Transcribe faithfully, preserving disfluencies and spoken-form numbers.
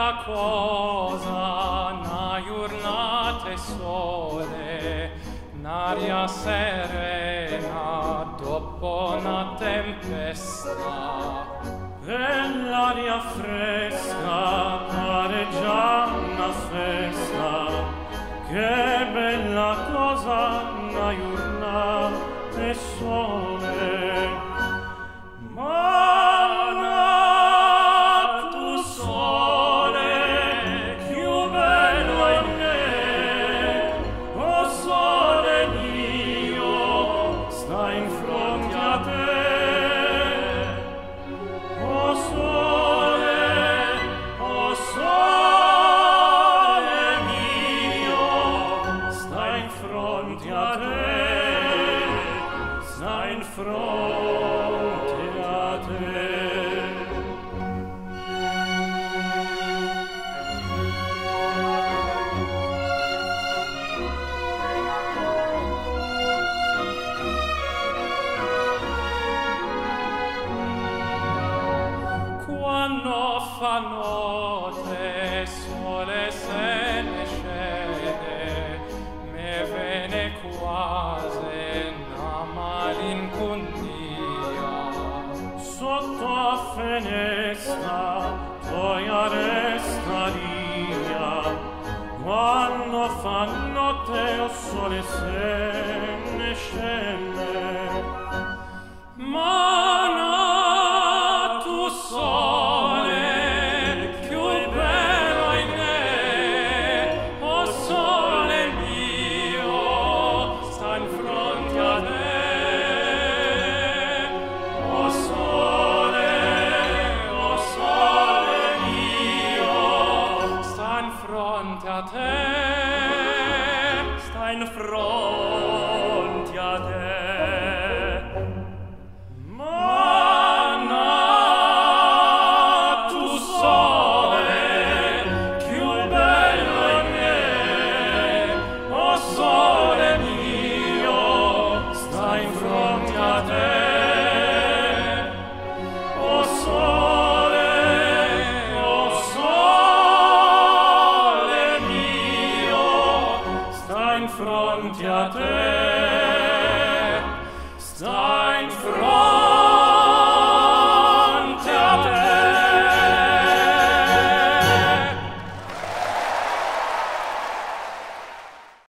bella cosa, una giornata e sole, un'aria serena dopo una tempesta. Bell'aria fresca, pare già una festa. Che bella cosa, una giornata e sole. Ma tu sole, più bello è me, o sole mio, sta in fronte a te. O sole, o sole mio, sta in fronte a te, sta in fronte a te. Quando fa notte, sole se ne scende, me viene quasi una malinconia. Sotto a finestra, gioia resta via. Quando fa notte, o sole se ne scende,